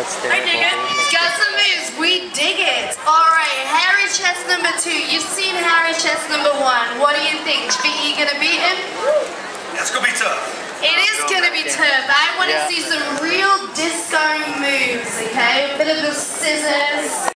I dig it. Got some moves. We dig it. Alright, Harry Chess number 2. You've seen Harry Chess number 1. What do you think? Do you think you're going to beat him? That's gonna be tough. It is going to be tough. I want to see some real disco moves, okay? A bit of the scissors.